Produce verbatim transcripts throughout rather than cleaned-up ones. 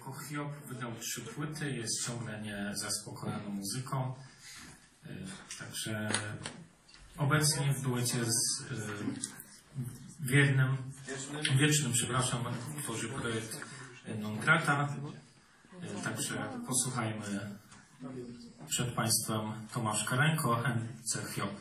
Jako Hiob wydał trzy płyty, jest ciągle niezaspokojoną muzyką. Także obecnie w duecie z wiernym, wiecznym, przepraszam, tworzy projekt Non Grata. Także posłuchajmy przed Państwem Tomasz Karenko, N C Hiob.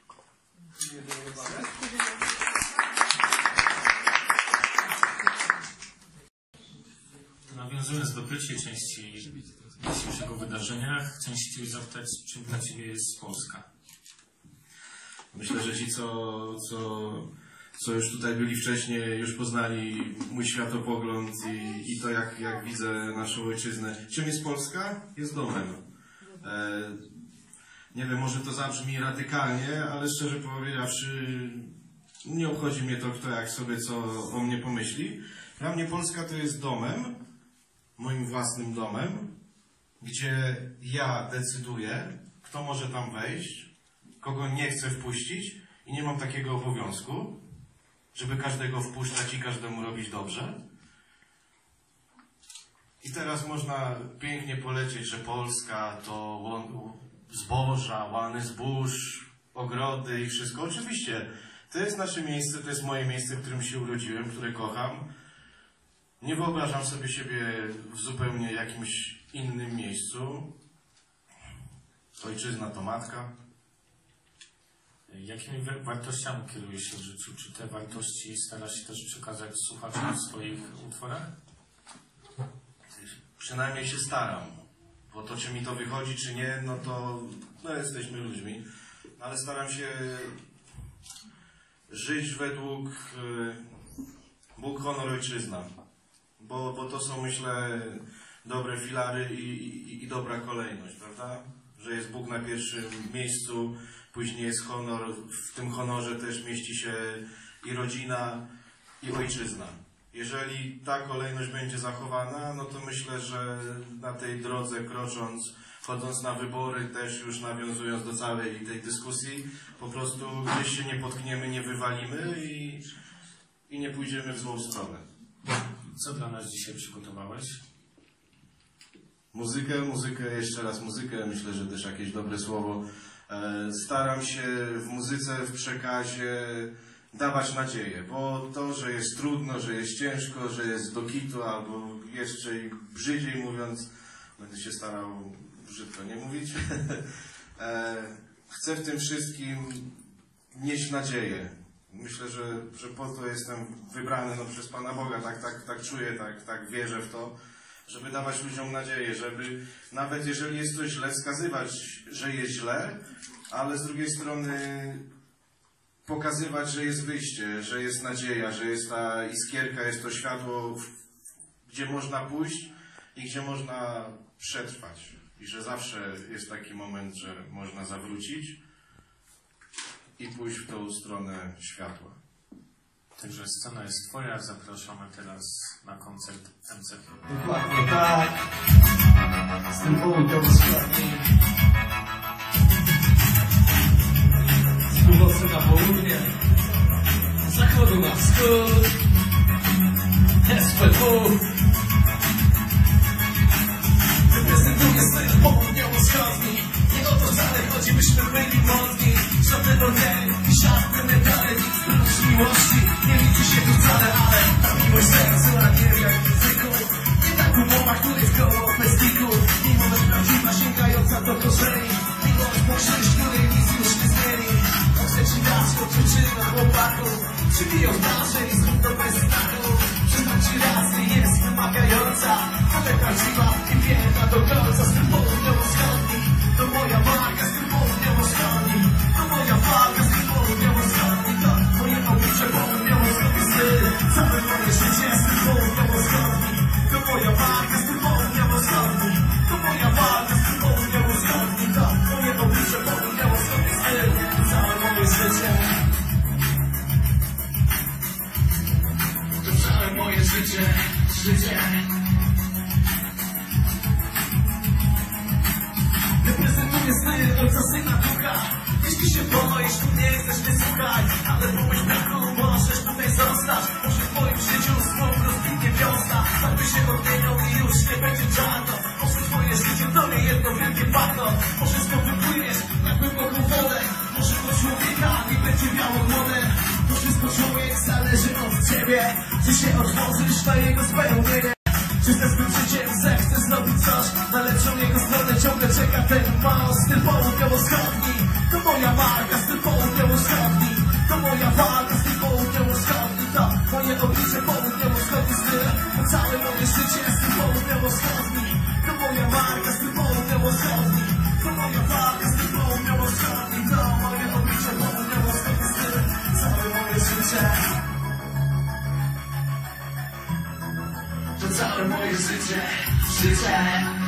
Nawiązując do pierwszej części dzisiejszego wydarzenia, chciałem się Ciebie zapytać, czym dla Ciebie jest Polska? Myślę, że ci, co, co, co już tutaj byli wcześniej, już poznali mój światopogląd i, i to, jak, jak widzę naszą ojczyznę. Czym jest Polska? Jest domem. E, nie wiem, może to zabrzmi radykalnie, ale szczerze powiedziawszy, nie obchodzi mnie to, kto jak sobie co o mnie pomyśli. Dla mnie Polska to jest domem, moim własnym domem, gdzie ja decyduję, kto może tam wejść, kogo nie chcę wpuścić i nie mam takiego obowiązku, żeby każdego wpuszczać i każdemu robić dobrze. I teraz można pięknie polecieć, że Polska to zboża, łany zbóż, ogrody i wszystko. Oczywiście, to jest nasze miejsce, to jest moje miejsce, w którym się urodziłem, które kocham. Nie wyobrażam sobie siebie w zupełnie jakimś innym miejscu. Ojczyzna to matka. Jakimi wartościami kierujesz się w życiu? Czy te wartości starasz się też przekazać słuchaczom w swoich utworach? Przynajmniej się staram. Bo to, czy mi to wychodzi, czy nie, no to no jesteśmy ludźmi. Ale staram się żyć według Bóg, honor, ojczyzna. Bo, bo to są, myślę, dobre filary i, i, i dobra kolejność, prawda? Że jest Bóg na pierwszym miejscu, później jest honor, w tym honorze też mieści się i rodzina, i ojczyzna. Jeżeli ta kolejność będzie zachowana, no to myślę, że na tej drodze krocząc, chodząc na wybory, też już nawiązując do całej tej dyskusji, po prostu gdzieś się nie potkniemy, nie wywalimy i, i nie pójdziemy w złą stronę. Co dla nas dzisiaj przygotowałeś? Muzykę, muzykę, jeszcze raz muzykę, myślę, że też jakieś dobre słowo. Staram się w muzyce, w przekazie dawać nadzieję, bo to, że jest trudno, że jest ciężko, że jest do kitu, albo jeszcze brzydziej mówiąc, będę się starał brzydko nie mówić, chcę w tym wszystkim nieść nadzieję. Myślę, że, że po to jestem wybrany no, przez Pana Boga, tak, tak, tak czuję, tak, tak wierzę w to, żeby dawać ludziom nadzieję, żeby nawet jeżeli jest coś źle, wskazywać, że jest źle, ale z drugiej strony pokazywać, że jest wyjście, że jest nadzieja, że jest ta iskierka, jest to światło, gdzie można pójść i gdzie można przetrwać. I że zawsze jest taki moment, że można zawrócić i pójść w tą stronę światła. Także scena jest Twoja, zapraszamy teraz na koncert M C. Dokładnie tak. Z tym południowym składem. Z północy na południe. Z zachodu na wschód. S P W. Reprezentuję styl południowo-wschodni. Nie o to wcale chodzi, byśmy byli mądni. Żadnego nie i żadne medale, nic prócz miłości. Nie liczy się tu wcale, ale ta miłość sercu, a nie jak muzyką. Nie tak umowa, który w koło festiku. Miłość prawdziwa, sięgająca do korzeni. Miłość mążczyzn, której nic już nie zmieni. Może ci dać to przyczyna chłopaku. Przybiją nasze i znów to bez znaku. Przyznam ci rację, jest wymagająca. Ale prawdziwa i wierna do końca. Z tym południowo-wschodni. To moja walka, z tym południowo-wschodni. To moja walka, z tym południowo-wschodni. To moje oblicze, południowo-wschodni styl. Całe moje życie, z tym południowo-wschodni. To moja walka, z tym południowo-wschodni. To moja walka, z tym południowo-wschodni. To moje oblicze, południowo-wschodni styl. Całe moje życie. To całe moje życie, życie. Reprezentuję styl ojca, syna, ducha. Jeśli się boisz, to nie chcesz, nie słuchaj. Ale pomyśl braku, możesz tutaj zostać. Może w twoim życiu słów rozbiegnie wiosna. Farby się odmienią i już nie będzie jedno wielkie bagno. Może z to wypłyniesz na głęboką wodę. Może do człowieka nie będzie białogłodem. To wszystko człowiek zależy od ciebie. Czy się otworzysz na jego spełnienie? Czy ze swym życiem zechcesz zrobić coś na lepszą jego stronę? Ciągle czeka ten pan z tym południowo-wschodni. To moja walka z tym południowo-wschodni. To moja walka z tym południowo-wschodni. To moje oblicze południowo-wschodni styl. To całe moje życie z tym południowo-wschodni. To moja walka z tym południowo-wschodni. To moja walka z tym południowo-wschodni. To moje oblicze południowo-wschodni styl. Całe moje życie. To całe moje życie, życie.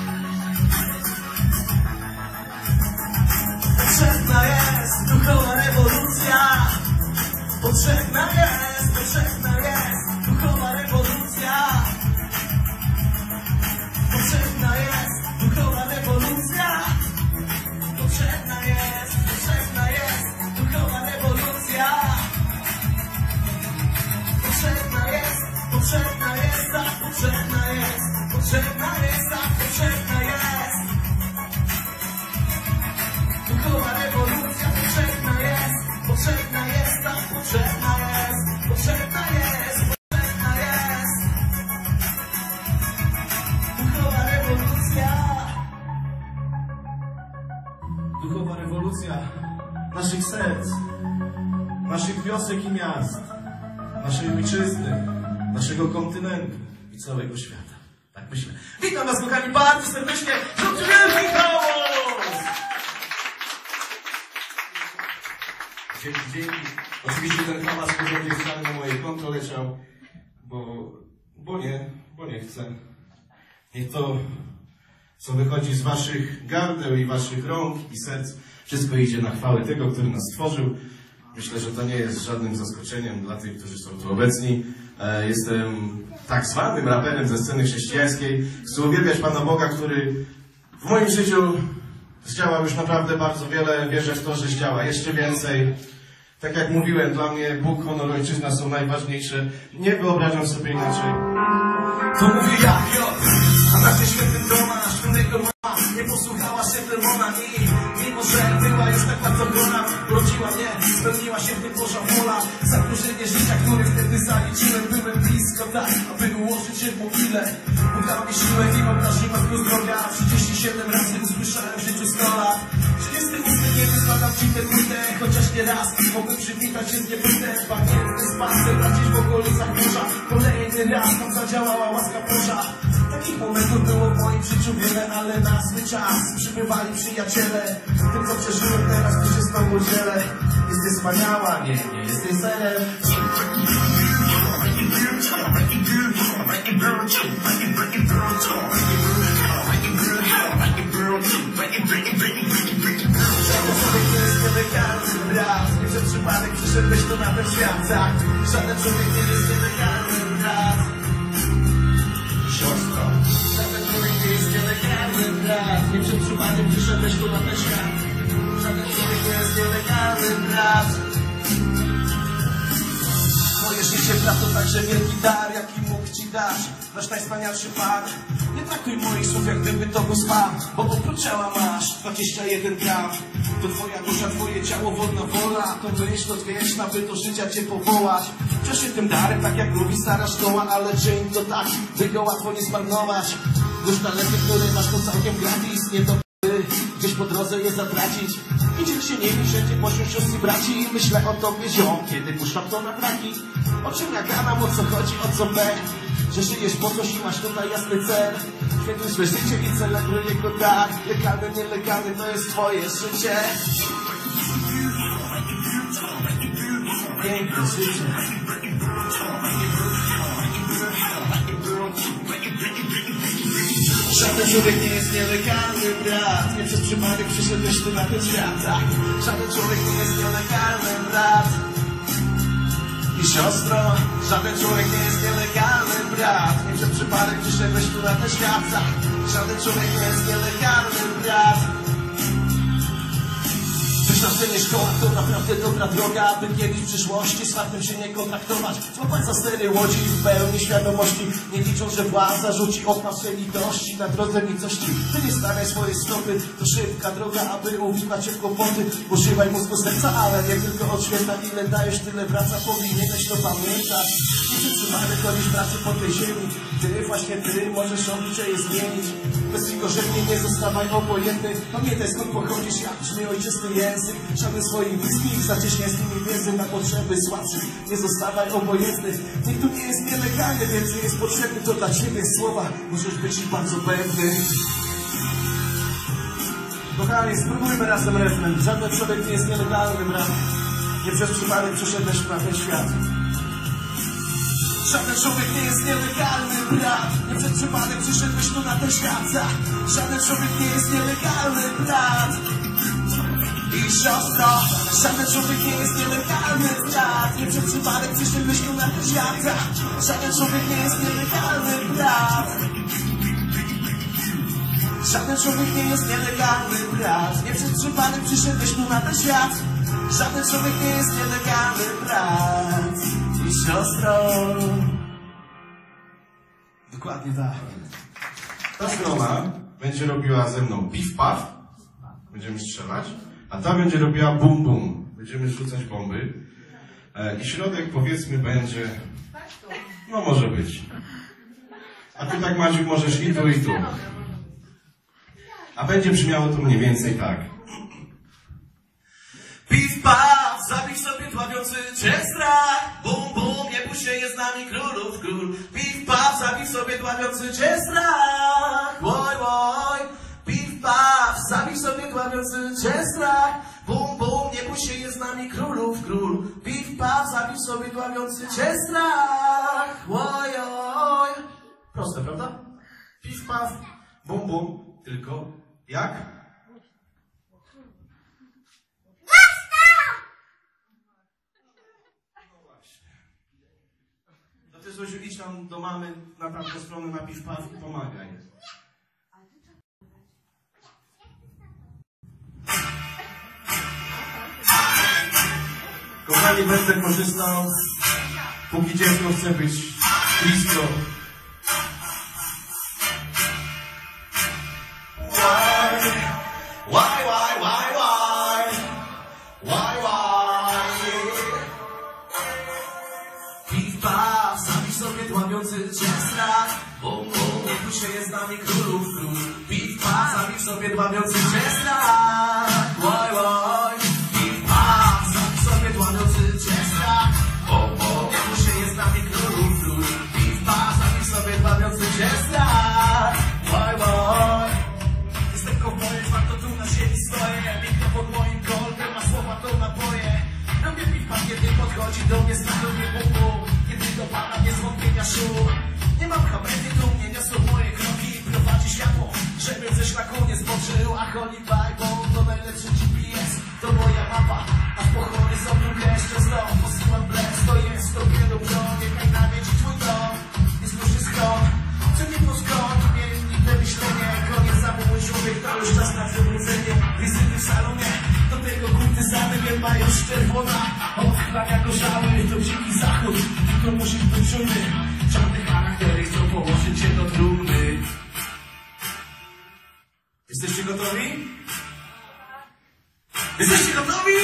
Potrzebna jest duchowa rewolucja. Potrzebna jest, potrzebna jest duchowa rewolucja. Potrzebna jest duchowa rewolucja. Potrzebna jest, potrzebna jest duchowa rewolucja. Potrzebna jest, potrzebna jest, tak potrzebna jest. Potrzebna jest, tak potrzebna jest. Duchowa rewolucja potrzebna jest. Potrzebna jest, tak potrzebna jest. Potrzebna jest, potrzebna jest. Duchowa rewolucja. Duchowa rewolucja naszych serc, naszych wiosek i miast, naszej ojczyzny, naszego kontynentu i całego świata. Tak myślę. Witam was, kochani, bardzo serdecznie. Życzę Michałos! Dzięki, dzięki. Oczywiście ten hałas porządnie wcale na moje konto leciał, bo, bo nie, bo nie chcę. Niech to, co wychodzi z waszych gardeł i waszych rąk i serc, wszystko idzie na chwałę tego, który nas stworzył. Myślę, że to nie jest żadnym zaskoczeniem dla tych, którzy są tu obecni. E, jestem tak zwanym raperem ze sceny chrześcijańskiej. Chcę uwielbiać Pana Boga, który w moim życiu zdziałał już naprawdę bardzo wiele. Wierzę w to, że zdziała jeszcze więcej. Tak jak mówiłem, dla mnie Bóg, honor, ojczyzna są najważniejsze. Nie wyobrażam sobie inaczej. To mówię ja, jo, a na tym świętym doma, którego mama nie posłuchała się demona i mimo, że była już tak bardzo grona, urodziła mnie, spełniła się w tym Boża wola. Zagrożenie życia, które wtedy zaliczyłem, byłem blisko tak, aby ułożyć się w mogile. Bóg dał mi siłę i wyobraził was zdrowia. trzydzieści siedem razy usłyszałem w życiu sto lat. trzydziesty ósmy nie wyskładam ci tę płytę, chociaż nie raz mogłem przywitać się z niepytem. Bagienny spacer, gdzieś w okolicach morza. Kolejny raz tam zadziałała łaska Boża. Takich momentów było w moim życiu wiele, ale na swój czas przybywali przyjaciele. Tym, co przeżyłem teraz, tu się z tobą dzielę. Jesteś wspaniała, nie, nie jesteś zerem. Żaden człowiek nie jest nielegalny, brat. Nie przez przypadek przyszedłeś tu na ten świat, tak? Żaden człowiek nie jest nielegalny, brat. Siostro. Żaden człowiek nie jest nielegalny, brat. Nie przez przypadek przyszedłeś tu na ten świat. Żaden człowiek nie jest nielegalny, brat. Moje życie, brat, to także wielki dar, jaki mógł ci dać nasz najwspanialszy Pan. Nie traktuj moich słów, jak gdyby to był spam, bo oprócz ciała masz dwadzieścia jeden gram. To twoja dusza, twoje ciało, wolna wola. To myśl odwieczna, by do życia cię powołać. Przeszły tym darem, tak jak mówi stara szkoła, ale czyń to tak, by go łatwo nie zmarnować. Już talenty, które masz, to całkiem gratis, nie do gdzieś po drodze je zatracić. Idzie się nie wszędzie pośród siostry braci. I myślę o tobie, ziom, kiedy puszczam to na braki. O czym ja gadam, o co chodzi, o co B? Że żyjesz po coś i masz tutaj jasny cel. Świętuj swe życie i celebruj jego dar. Legalne, nielegalne, to jest twoje życie. Piękne życie. Żaden człowiek nie jest nielegalny, brat. Nie przez przypadek przyszedłeś tu na ten świat, tak? Żaden człowiek nie jest nielegalny, brat. I siostro, żaden człowiek nie jest nielegalny, brat. Nie przez przypadek przyszedłeś tu na ten świat, tak? Żaden człowiek nie jest nielegalny, brat. Kształcenie szkoła to naprawdę dobra droga, aby kiedyś w przyszłości z faktem się nie kontaktować. Złapać za stery łodzi w pełni świadomości, nie licząc, że władza rzuci opasę litości na drodze nicości. Ty nie stawiaj swoje stopy, to szybka droga, aby uwikłać się w kłopoty. Używaj mózgu serca, ale nie tylko od święta. Ile dajesz, tyle wraca, powinieneś to pamiętać. Nie przetrzymamy chodzisz pracy po tej ziemi. Ty, właśnie ty, możesz obyczaje zmienić. Bez korzeni nie zostawaj obojętny. Pamiętaj, skąd pochodzisz, jak brzmi ojczysty język. Żaden swoich bliskich, zacieśniaj z nimi więzy na potrzeby słabszych. Nie zostawaj obojętny. Nikt tu nie jest nielegalny, więc nie jest potrzebny. To dla ciebie słowa, możesz być ich bardzo pewny. Kochani, spróbujmy razem refren. Żaden człowiek nie jest nielegalny, brat. Nie przez przypadek przyszedłeś na ten świat. Żaden człowiek nie jest nielegalny, brat. Nie przez przypadek przyszedłeś tu na ten świat. Żaden człowiek nie jest nielegalny, brat. I siostro, żaden człowiek nie jest nielegalny, brat. Nie przez przypadek przyszedłeś tu na ten świat. Żaden człowiek nie jest nielegalny, brat. Żaden człowiek nie jest nielegalny, brat. Nie przez przypadek przyszedłeś tu na ten świat. Żaden człowiek nie jest nielegalny, brat i siostro. Dokładnie tak. Ta strona będzie robiła ze mną piw-paw, będziemy strzelać, a ta będzie robiła bum-bum, będziemy rzucać bomby. E, I środek, powiedzmy, będzie, no może być. A ty tak, Maciek, możesz i tu, i tu. A będzie brzmiało to mniej więcej tak. Piw, paw, zabij sobie dławiący cię strach. Bum, bum, nie puść się, jest z nami królów król. Piw, paw, zabij sobie dławiący cię strach. Łoj, łoj. Piw, paw, zabij sobie dławiący cię strach. Bum, bum, nie puść się, jest z nami królów król. Piw, paw, zabij sobie dławiący cię strach. Łoj, łoj. Proste, prawda? Piw, paw, bum, bum, tylko jak? No ty, Zosiu, idź tam do mamy na tamtą stronę na piw-paw i pomagaj. Kochani, będę korzystał, póki dziecko chce być blisko. Why, why, why, why? Why, why? Piw, paw, zabij sobie dławiący cię strach. Bum, bum, nie puść się, jest z nami królów król. Piw, paw, zabij sobie dławiący cię strach. Why, why? Piw, paw, zabij sobie dławiący cię strach. Bum, bum, nie puść się, jest z nami królów król. Piw, paw, zabij sobie dławiący cię strach. Why, why? Jestem kowbojem, warto tu na ziemi stoję. Piękno pod moim kolbem, a słowa to napoje. Robię piw-paw, kiedy podchodzi do mnie strach, do mnie bum, bum. Kiedy dopada mnie zwątpienia szum. Nie mam kamery, tu mnie niosą moje kroki. Prowadzi światło, żebym ze szlaku nie zboczył. A Holy Bible to najlepszy G P S. To moja mapa, a po horyzontu jeszcze znowu posyłam bless. To jest to wielu broń, niechaj nawiedzi twój dom. Jest duży schron, co nie było skąd. Mieli myślenie, koniec zawołu człowiek, to już czas na przebudzenie. Wizyty w salonie, do tego kurtyzany, nie ma już czerwona. Odchlania gorzały, to dziki zachód, tylko musisz być czujny. Czarne charaktery chcą położyć cię do trumny. Jesteście gotowi? Jesteście gotowi?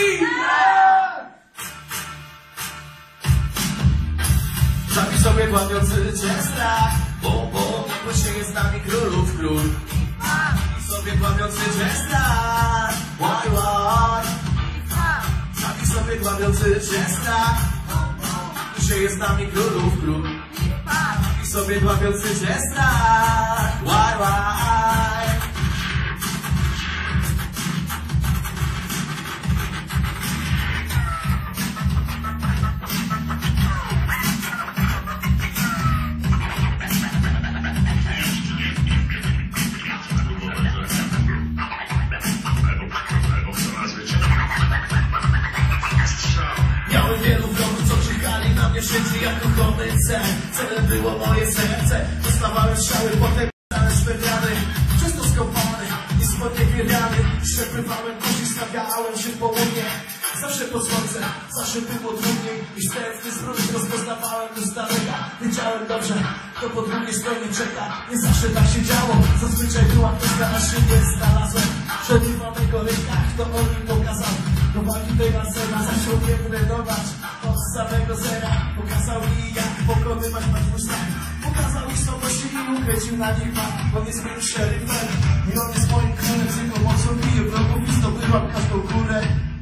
Zabij sobie dławiący cię strach. Bum, bum, nie puść się, jest z nami królów król. Zabij sobie dławiący cię strach. Łaj, łaj. Zabij sobie dławiący cię strach. Puść się, jest z nami królów król. Zabij sobie dławiący cię strach. Łaj, łaj. Miałem wielu wrogów, co czekali na mnie wszędzie jako godny cel. Celem było moje serce. Dostawałem strzały, potem ale swe wiary. Przez to skopany, nie Sponiewierany, przepływałem, później stawiałem się w południe. Zawsze po słońce, zawsze było trudniej. I wstępny zwrót rozpoznawałem już z daleka. Wiedziałem dobrze, kto po drugiej stronie czeka. Nie zawsze tak się działo, zazwyczaj była pioska na szybie. Znalazłem przerywanego rynka, kto on mi pokazał. Do walki tej lancera zaczął mnie trenować od samego zera. Pokazał mi, jak pokonywać matwójstwa. Pokazał mi słabości i ukręcił na nich ma. On jest moim szeryfem i on jest moim królem. Z jego mocą biję wrogów i zdobyłam każdą górę.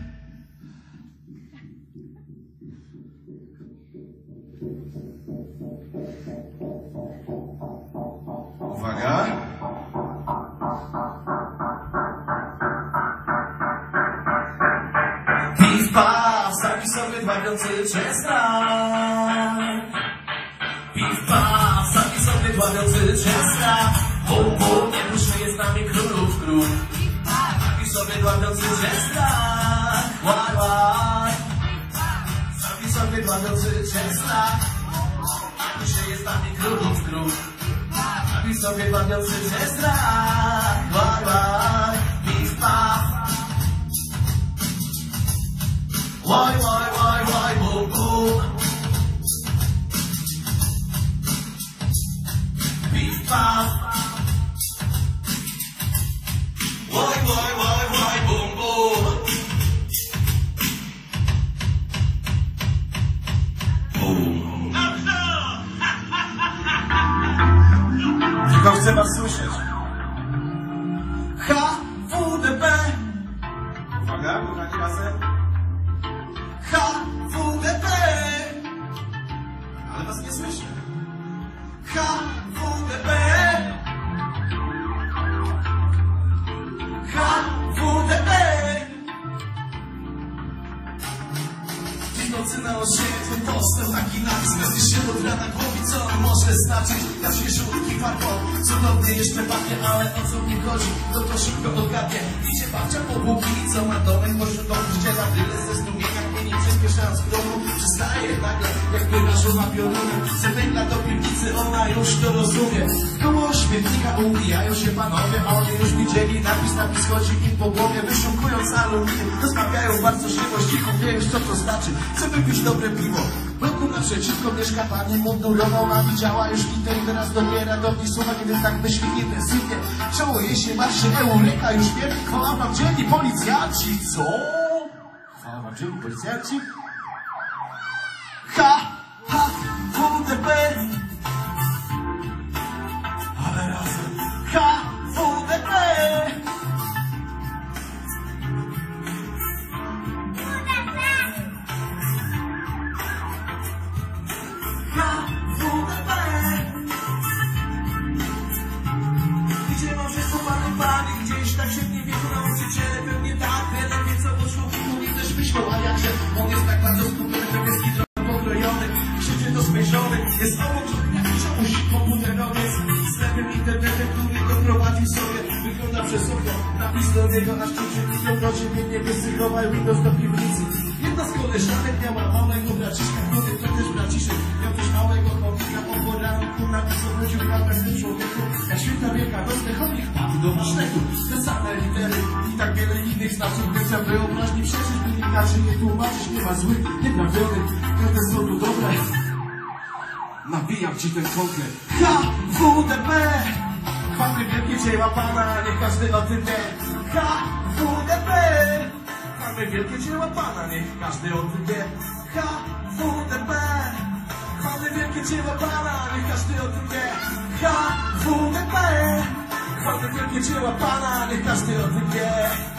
Uwaga! Piw, paw, sami sobie dławiący czesnak. Piw, paw, sami sobie dławiący czesnak. Bum, bum, nie duszy jest z nami królów król. Piw sobie dławiący czesnak. Łaj, łaj. Sami sobie dławiący czesnak. Nie duszy jest z nami królów król. Piw sobie dławiący czesnak. Łaj, łaj. Piw, paw. Why, why, why, why, boom, boom. Beef pop. Why, why, why, why, boom, boom. Boom. Tylko chcę was słyszeć. H W D P. Uwaga, kochani razem. H W D P. Ale was nie słyszę. H W D P. H W D P. Dziś nocy na osiedlu postęp taki napis. Będziesz się od rana głowi, co on może znaczyć. Na świeżutki farką, cudownie jeszcze pachnie, ale o co mi chodzi, to to szybko odgadnie. Idzie babcia po buki, co ma domek, może do ściela tyle ze zdumienia. Nie przyspieszając kroku, przystaje nagle, jakby naszła piorunem. Chce węgla do piwnicy, ona już to rozumie. Koło śmietnika ubijają się panowie, a oni już widzieli napis, napis chodzi im po głowie. Wyszukując aluminium, rozmawiają bardzo szybko, cicho, wie już co to znaczy. Chcę wypić dobre piwo. Bloku naprzeciwko mieszka pani mundurowa, ona widziała już liter i teraz dobiera do mnie słowa, kiedy tak myśli intensywnie. Czołuje się, marszy, eureka, już wiem, chwała wam dzielni policjanci, co? Chwała wam dzielni policjanci? H, H, W D P. Ale razem. H, W D P. Gdzie może schowany panie, gdzieś tak świetnie wieku nauczyciele, pewnie tak, wiele wie co po człowieku nie też myślą, a jakże on jest tak bardzo skupiony, że jest hidron pokrojony, krzyczy dosmierzony, jest obok jakiś czemuś komputerowiec, z lewym internetem, który go prowadził sobie, wygląda przez okno, napis do niego aż czuczy, dobrocie mnie nie wysychował Windows do piwnicy. Jedna z koleżanek miała małego braciszka, który to też braciszek, miał też małego chłopika, po poranku napis obrócił prawdę w tym człowieku. Jak świetna wielka noc, chodnik padł do masznetu. Te same litery i tak wiele innych znaczów, by trzeba wyobraźni przeżyć, by inaczej nie tłumaczyć, nie ma złych, nieprawdziwych, każde są tu dobre. Nabijam ci ten konkret. H W D P. Chwały wielkie dzieła Pana, niech każdy o tym wie. H W D P. Chwały wielkie dzieła Pana, niech każdy o tym wie. H W D P. Chwały wielkie dzieła Pana, niech każdy o tym wie. H W D P. Chwały wielkie dzieła Pana, niech każdy o tym wie.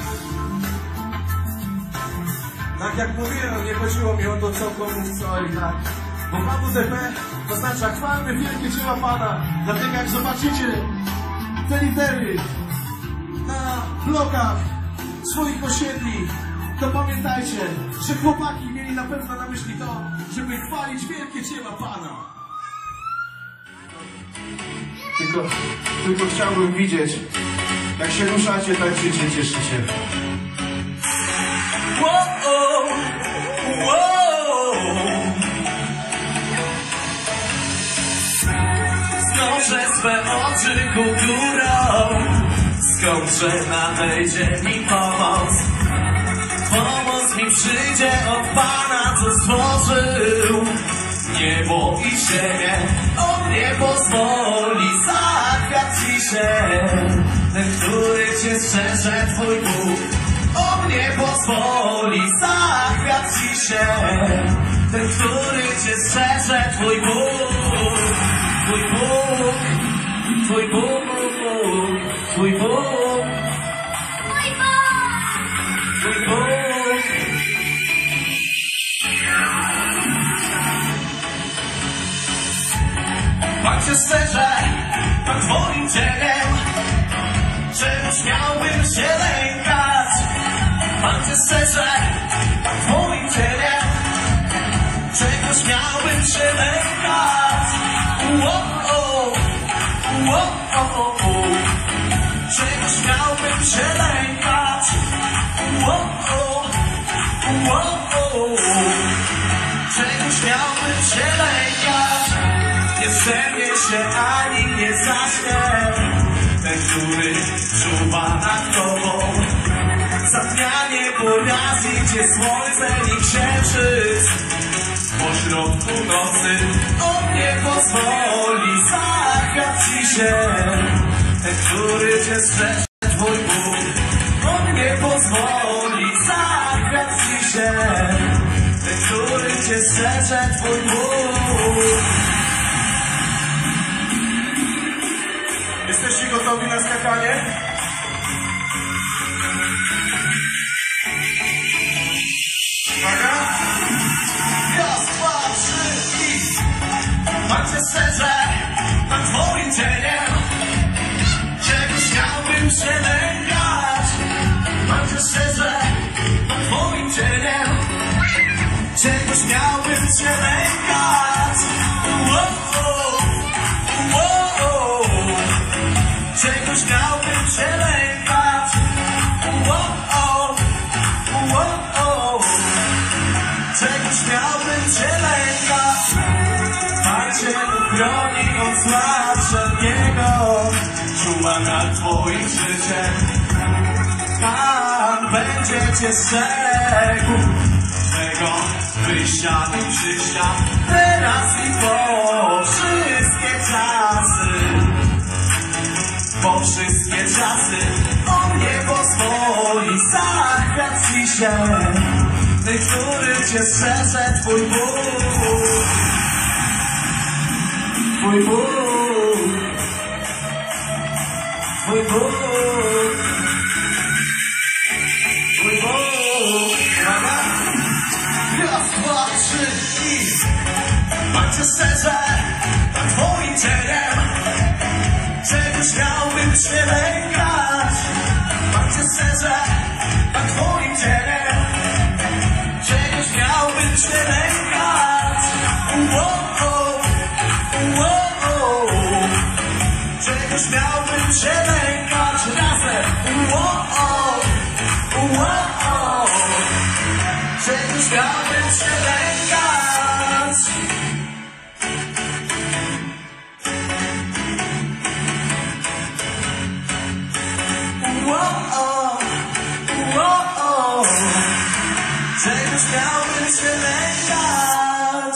Tak jak mówiłem, nie chodziło mi o to, co komu co i tak. Bo H W D P oznacza chwalmy wielkie dzieła Pana. Dlatego jak zobaczycie te litery na blokach swoich osiedli, to pamiętajcie, że chłopaki mieli na pewno na myśli to, żeby chwalić wielkie dzieła Pana. Tylko, tylko chciałbym widzieć, jak się ruszacie, tańczycie, cieszycie. Wow, wow. Znoszę swe oczy ku górą, Skąd, że nadejdzie mi pomoc? Pomoc mi przyjdzie od Pana, co stworzył niebo i ziemię. On nie pozwoli zachwiać ci się. Ten, który cię strzeże, Twój Bóg. On nie pozwoli zachwiać ci się. Ten, który cię strzeże, Twój Bóg. Twój Bóg. Twój Bóg. Twój Bóg. Twój Bóg. Pan cię strzeże nad Twoim cieniem. Czegoś miałbym się lękać? Pan cię strzeże nad Twoim cieniem. Czegoś miałbym się lękać? Uo-o, uo-o, czegoś miałbym się lękać? Uo-o, uo-o, czegoś miałbym się lękać? Nie zerwie się ani nie zaśnie ten, który czuwa nad tobą. Za dnia nie porazi cię słońce ni księżyc. Pośrodku nocy on nie pozwoli zachwiać ci się. Ten, który cię strzeże, Twój Bóg. On nie pozwoli zachwiać ci się. Ten, który cię strzeże, Twój Bóg. Jesteście gotowi na skakanie? Uwaga! Raz, dwa, trzy i... Pan cię strzeże nad Twoim cieniem. Czegoś miałbym się lękać? Pan cię strzeże nad Twoim cieniem. Czegoś miałbym się lękać? Uo-o, uo-o, czegoś miałbym się lękać? Uo-o, uo-o, czegoś miałbym się lękać? Pan cię uchroni od zła wszelkiego. Czuwa nad Twoim życiem. Pan będzie cię strzegł tego wyjścia i przyjścia, teraz i po wszystkie czasy. Po wszystkie czasy on nie pozwoli zachwiać ci się. Ten, który cię strzeże, Twój Bóg. Twój Bóg. Twój Bóg. Twój Bóg. Uwaga! Raz, dwa, trzy i... Pan cię strzeże nad Twoim cieniem. Czegoś miałbym się lękać? Pan cię strzeże nad Twoim cieniem. Czegoś miałbym się lękać? Uo-o, uo-o, czegoś miałbym się lękać? Razem! Uo-o, uo-o, czegoś miałbym się lękać? Uo-o, uo-o, czegoś miałbym się lękać?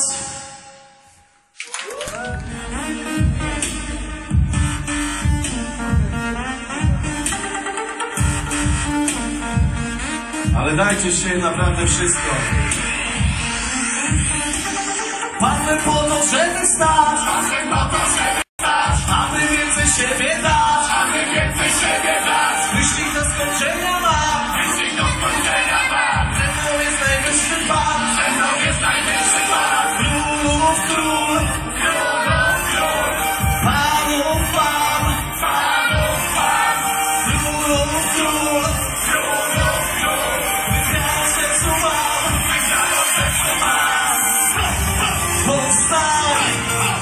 Ale dajcie się naprawdę wszystko. Mamy po to, żeby stać, aby więcej siebie dać, aby więcej siebie dać. Myśli do skończenia ma, myśli do skończenia ma. Ze mną jest najwyższy Pan, ze mną jest najwyższy Pan. Królów król, królów król, Panów Pan, Panów Pan. Królów król, królów król, wygrało sercu mam, wygrało sercu mam. Powstań!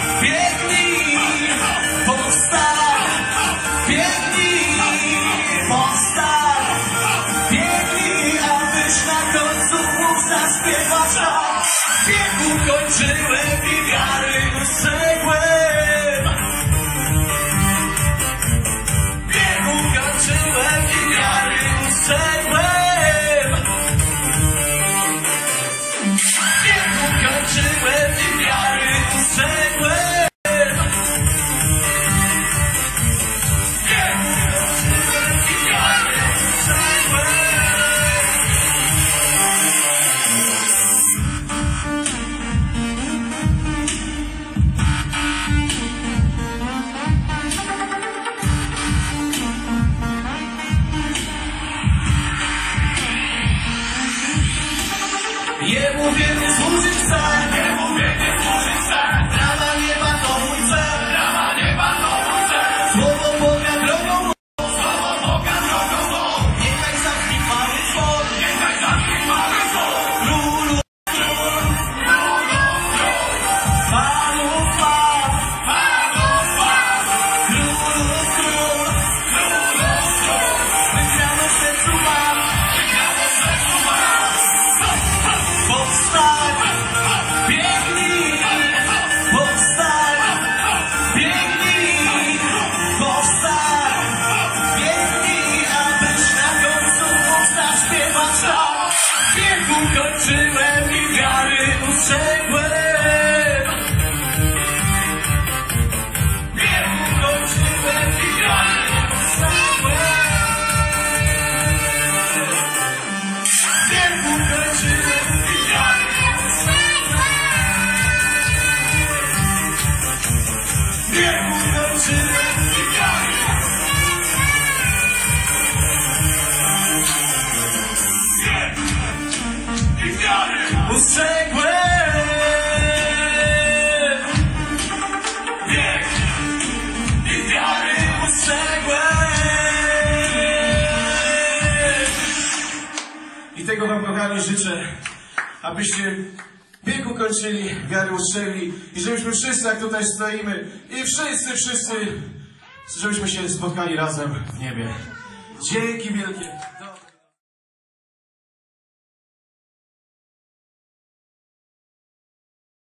wieku kończymy i wiary. Wieku i wiary. Ustrzegłem wiek i wiary. Ustrzegłem. I tego wam, kochani, życzę, abyście wieku kończyli, wiary ustrzegli i żebyśmy wszyscy, jak tutaj stoimy, i wszyscy, wszyscy, żebyśmy się spotkali razem w niebie. Dzięki wielkie.